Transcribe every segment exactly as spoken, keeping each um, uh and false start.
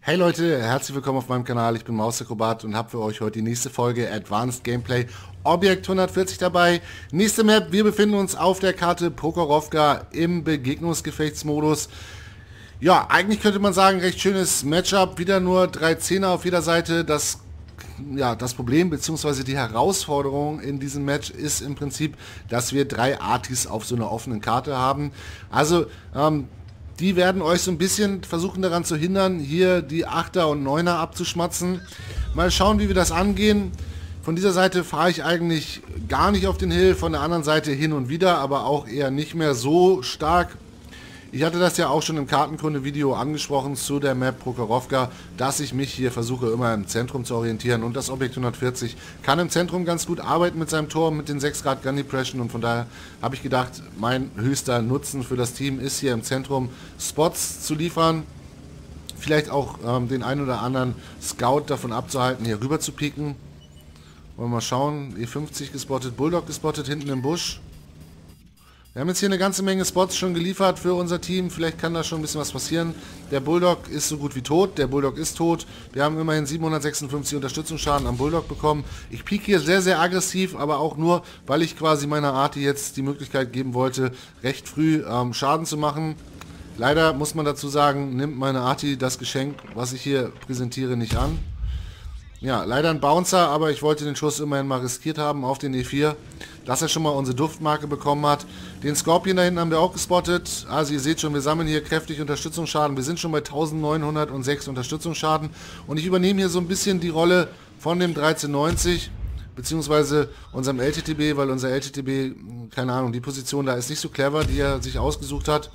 Hey Leute, herzlich willkommen auf meinem Kanal. Ich bin Mausakrobat und habe für euch heute die nächste Folge Advanced Gameplay Objekt hundertvierzig dabei. Nächste Map, wir befinden uns auf der Karte Prokhorovka im Begegnungsgefechtsmodus. Ja, eigentlich könnte man sagen, recht schönes Matchup. Wieder nur drei Zehner auf jeder Seite. Das, ja, das Problem bzw. die Herausforderung in diesem Match ist im Prinzip, dass wir drei Artis auf so einer offenen Karte haben. Also, ähm, die werden euch so ein bisschen versuchen daran zu hindern, hier die Achter und Neuner abzuschmatzen. Mal schauen, wie wir das angehen. Von dieser Seite fahre ich eigentlich gar nicht auf den Hill, von der anderen Seite hin und wieder, aber auch eher nicht mehr so stark. Ich hatte das ja auch schon im Kartenkunde-Video angesprochen zu der Map Prokhorovka, dass ich mich hier versuche, immer im Zentrum zu orientieren. Und das Objekt hundertvierzig kann im Zentrum ganz gut arbeiten mit seinem Tor, mit den sechs Grad Gun Depression. Und von daher habe ich gedacht, mein höchster Nutzen für das Team ist hier im Zentrum Spots zu liefern. Vielleicht auch ähm, den einen oder anderen Scout davon abzuhalten, hier rüber zu pieken. Wollen wir mal schauen. E fünfzig gespottet, Bulldog gespottet hinten im Busch. Wir haben jetzt hier eine ganze Menge Spots schon geliefert für unser Team. Vielleicht kann da schon ein bisschen was passieren. Der Bulldog ist so gut wie tot. Der Bulldog ist tot. Wir haben immerhin siebenhundertsechsundfünfzig Unterstützungsschaden am Bulldog bekommen. Ich pieke hier sehr, sehr aggressiv, aber auch nur, weil ich quasi meiner Arti jetzt die Möglichkeit geben wollte, recht früh ähm, Schaden zu machen. Leider muss man dazu sagen, nimmt meine Arti das Geschenk, was ich hier präsentiere, nicht an. Ja, leider ein Bouncer, aber ich wollte den Schuss immerhin mal riskiert haben auf den E vier, dass er schon mal unsere Duftmarke bekommen hat. Den Scorpion da hinten haben wir auch gespottet. Also ihr seht schon, wir sammeln hier kräftig Unterstützungsschaden. Wir sind schon bei eintausendneunhundertsechs Unterstützungsschaden. Und ich übernehme hier so ein bisschen die Rolle von dem dreizehn neunzig, beziehungsweise unserem L T T B, weil unser L T T B, keine Ahnung, die Position da ist nicht so clever, die er sich ausgesucht hat.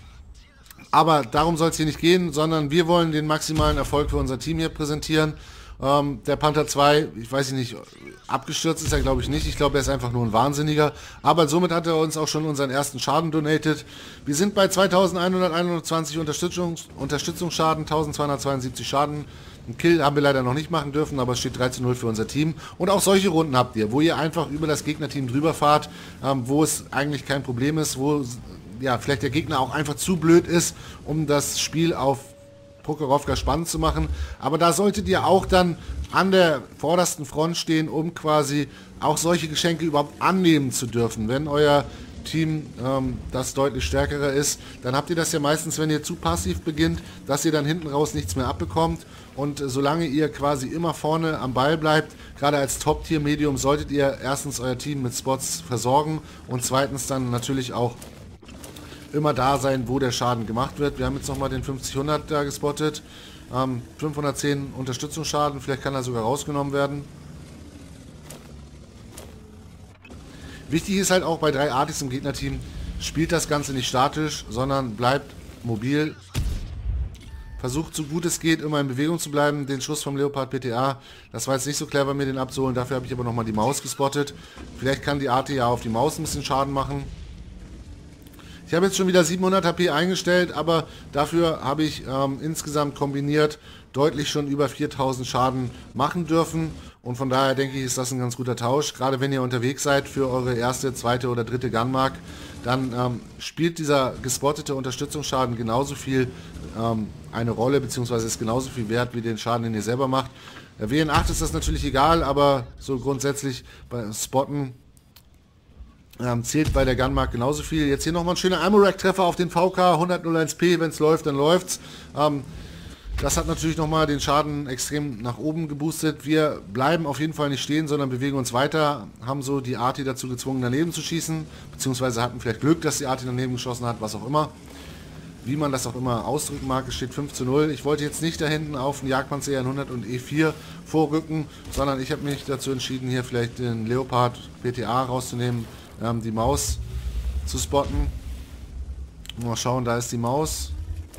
Aber darum soll es hier nicht gehen, sondern wir wollen den maximalen Erfolg für unser Team hier präsentieren. Ähm, der Panther zwei, ich weiß nicht, abgestürzt ist er glaube ich nicht. Ich glaube, er ist einfach nur ein Wahnsinniger. Aber somit hat er uns auch schon unseren ersten Schaden donated. Wir sind bei zweitausendeinhunderteinundzwanzig Unterstützungs Unterstützungsschaden, eintausendzweihundertzweiundsiebzig Schaden. Einen Kill haben wir leider noch nicht machen dürfen, aber es steht dreizehn null für unser Team. Und auch solche Runden habt ihr, wo ihr einfach über das Gegnerteam drüber fahrt, ähm, wo es eigentlich kein Problem ist, wo ja, vielleicht der Gegner auch einfach zu blöd ist, um das Spiel auf Prokhorovka spannend zu machen, aber da solltet ihr auch dann an der vordersten Front stehen, um quasi auch solche Geschenke überhaupt annehmen zu dürfen. Wenn euer Team ähm, das deutlich stärkere ist, dann habt ihr das ja meistens, wenn ihr zu passiv beginnt, dass ihr dann hinten raus nichts mehr abbekommt, und äh, solange ihr quasi immer vorne am Ball bleibt, gerade als Top-Tier-Medium, solltet ihr erstens euer Team mit Spots versorgen und zweitens dann natürlich auch immer da sein, wo der Schaden gemacht wird. Wir haben jetzt nochmal den fünfzig hundert da gespottet. Ähm, fünfhundertzehn Unterstützungsschaden, vielleicht kann er sogar rausgenommen werden. Wichtig ist halt auch bei drei Artis im Gegnerteam, spielt das Ganze nicht statisch, sondern bleibt mobil. Versucht so gut es geht, immer in Bewegung zu bleiben. Den Schuss vom Leopard P T A, das war jetzt nicht so clever, mir den abzuholen. Dafür habe ich aber nochmal die Maus gespottet. Vielleicht kann die Arti ja auf die Maus ein bisschen Schaden machen. Ich habe jetzt schon wieder siebenhundert H P eingestellt, aber dafür habe ich ähm, insgesamt kombiniert deutlich schon über viertausend Schaden machen dürfen. Und von daher denke ich, ist das ein ganz guter Tausch. Gerade wenn ihr unterwegs seid für eure erste, zweite oder dritte Gunmark, dann ähm, spielt dieser gespottete Unterstützungsschaden genauso viel ähm, eine Rolle, beziehungsweise ist genauso viel wert wie den Schaden, den ihr selber macht. Der W N acht ist das natürlich egal, aber so grundsätzlich bei Spotten Ähm, zählt bei der Gunmark genauso viel. Jetzt hier nochmal ein schöner Ammo-Rack-Treffer auf den V K, hundert null eins P, wenn es läuft, dann läuft's. Ähm, das hat natürlich nochmal den Schaden extrem nach oben geboostet. Wir bleiben auf jeden Fall nicht stehen, sondern bewegen uns weiter, haben so die Arti dazu gezwungen, daneben zu schießen, beziehungsweise hatten vielleicht Glück, dass die Arti daneben geschossen hat, was auch immer. Wie man das auch immer ausdrücken mag, es steht fünf zu null. Ich wollte jetzt nicht da hinten auf den Jagdpanzer hundert und E vier vorrücken, sondern ich habe mich dazu entschieden, hier vielleicht den Leopard P T A rauszunehmen, ähm, die Maus zu spotten. Mal schauen, da ist die Maus.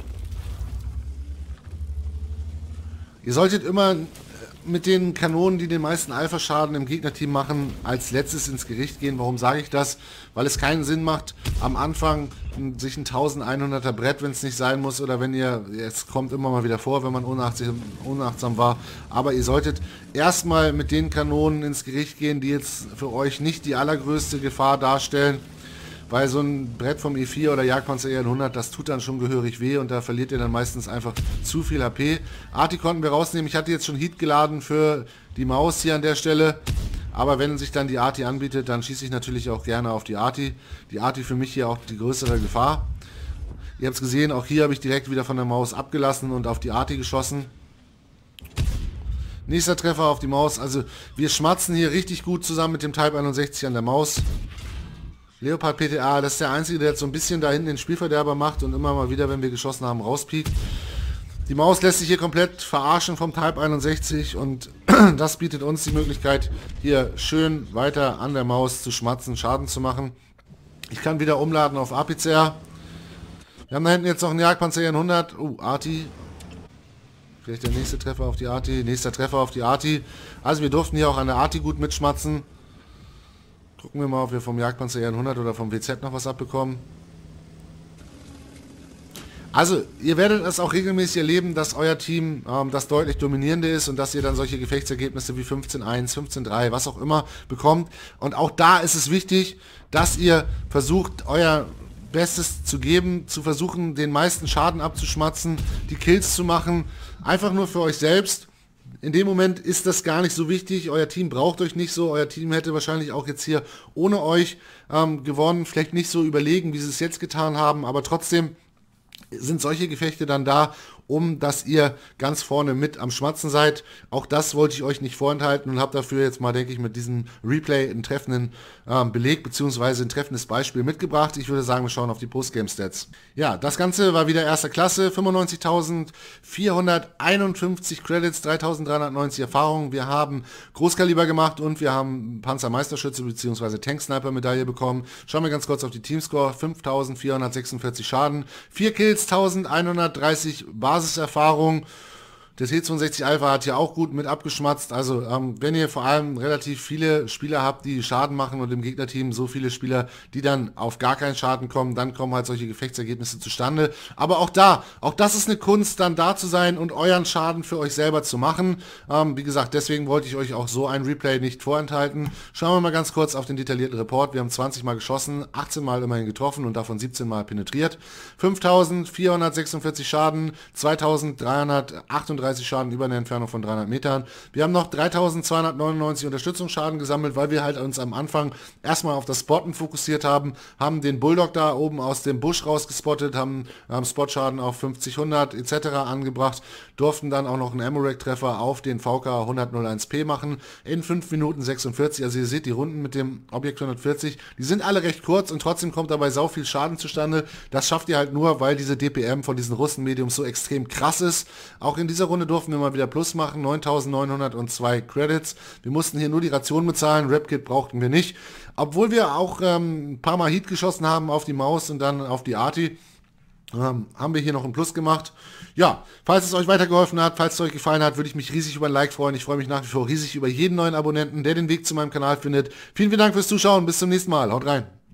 Ihr solltet immer mit den Kanonen, die den meisten Alpha-Schaden im Gegnerteam machen, als letztes ins Gericht gehen. Warum sage ich das? Weil es keinen Sinn macht, am Anfang sich ein eintausendeinhunderter Brett, wenn es nicht sein muss, oder wenn ihr, es kommt immer mal wieder vor, wenn man unachtsam, unachtsam war, aber ihr solltet erstmal mit den Kanonen ins Gericht gehen, die jetzt für euch nicht die allergrößte Gefahr darstellen. weil so ein Brett vom E vier oder Jagdpanzer E hundert, das tut dann schon gehörig weh und da verliert ihr dann meistens einfach zu viel H P. Arti konnten wir rausnehmen. Ich hatte jetzt schon Heat geladen für die Maus hier an der Stelle. Aber wenn sich dann die Arti anbietet, dann schieße ich natürlich auch gerne auf die Arti. Die Arti für mich hier auch die größere Gefahr. Ihr habt es gesehen, auch hier habe ich direkt wieder von der Maus abgelassen und auf die Arti geschossen. Nächster Treffer auf die Maus. Also wir schmatzen hier richtig gut zusammen mit dem Type einundsechzig an der Maus. Leopard P T A, das ist der einzige, der jetzt so ein bisschen da hinten den Spielverderber macht und immer mal wieder, wenn wir geschossen haben, rauspiekt. Die Maus lässt sich hier komplett verarschen vom Type einundsechzig und das bietet uns die Möglichkeit, hier schön weiter an der Maus zu schmatzen, Schaden zu machen. Ich kann wieder umladen auf A P C R. Wir haben da hinten jetzt noch einen Jagdpanzer E hundert. Oh, Arti. Vielleicht der nächste Treffer auf die Arti. Nächster Treffer auf die Arti. Also wir durften hier auch an der Arti gut mitschmatzen. Gucken wir mal, ob wir vom Jagdpanzer E hundert oder vom W Z noch was abbekommen. Also, ihr werdet es auch regelmäßig erleben, dass euer Team ähm, das deutlich dominierende ist und dass ihr dann solche Gefechtsergebnisse wie fünfzehn eins, fünfzehn drei, was auch immer bekommt. Und auch da ist es wichtig, dass ihr versucht, euer Bestes zu geben, zu versuchen, den meisten Schaden abzuschmatzen, die Kills zu machen, einfach nur für euch selbst. In dem Moment ist das gar nicht so wichtig, euer Team braucht euch nicht so, euer Team hätte wahrscheinlich auch jetzt hier ohne euch ähm, gewonnen, vielleicht nicht so überlegen, wie sie es jetzt getan haben, aber trotzdem sind solche Gefechte dann da, um dass ihr ganz vorne mit am Schmatzen seid. Auch das wollte ich euch nicht vorenthalten und habe dafür jetzt mal, denke ich, mit diesem Replay einen treffenden ähm, Beleg bzw. ein treffendes Beispiel mitgebracht. Ich würde sagen, wir schauen auf die Postgame-Stats. Ja, das Ganze war wieder erster Klasse, fünfundneunzigtausendvierhunderteinundfünfzig Credits, dreitausenddreihundertneunzig Erfahrungen. Wir haben Großkaliber gemacht und wir haben Panzermeisterschütze bzw. Tanksniper-Medaille bekommen. Schauen wir ganz kurz auf die Teamscore, fünftausendvierhundertsechsundvierzig Schaden, vier Kills, eintausendeinhundertdreißig Basiserfahrung. Der T zweiundsechzig Alpha hat hier auch gut mit abgeschmatzt. Also ähm, wenn ihr vor allem relativ viele Spieler habt, die Schaden machen und im Gegnerteam so viele Spieler, die dann auf gar keinen Schaden kommen, dann kommen halt solche Gefechtsergebnisse zustande. Aber auch da, auch das ist eine Kunst, dann da zu sein und euren Schaden für euch selber zu machen. Ähm, wie gesagt, deswegen wollte ich euch auch so ein Replay nicht vorenthalten. Schauen wir mal ganz kurz auf den detaillierten Report. Wir haben zwanzig Mal geschossen, achtzehn Mal immerhin getroffen und davon siebzehn Mal penetriert. fünftausendvierhundertsechsundvierzig Schaden, zweitausenddreihundertachtunddreißig Schaden über eine Entfernung von dreihundert Metern. Wir haben noch dreitausendzweihundertneunundneunzig Unterstützungsschaden gesammelt, weil wir halt uns am Anfang erstmal auf das Spotten fokussiert haben, haben den Bulldog da oben aus dem Busch rausgespottet, haben, haben Spotschaden auf fünfzig, hundert et cetera angebracht, durften dann auch noch einen Ammo-Rack-Treffer auf den V K hunderteins P machen in fünf Minuten sechsundvierzig. Also ihr seht, die Runden mit dem Objekt hundertvierzig, die sind alle recht kurz und trotzdem kommt dabei sau viel Schaden zustande. Das schafft ihr halt nur, weil diese D P M von diesen Russen-Mediums so extrem krass ist. Auch in dieser Runde durften wir mal wieder Plus machen, neuntausendneunhundertzwei Credits. Wir mussten hier nur die Ration bezahlen, Rap-Kit brauchten wir nicht. Obwohl wir auch ähm, ein paar Mal Heat geschossen haben auf die Maus und dann auf die Arti, ähm, haben wir hier noch ein Plus gemacht. Ja, falls es euch weitergeholfen hat, falls es euch gefallen hat, würde ich mich riesig über ein Like freuen. Ich freue mich nach wie vor riesig über jeden neuen Abonnenten, der den Weg zu meinem Kanal findet. Vielen, vielen Dank fürs Zuschauen, bis zum nächsten Mal. Haut rein!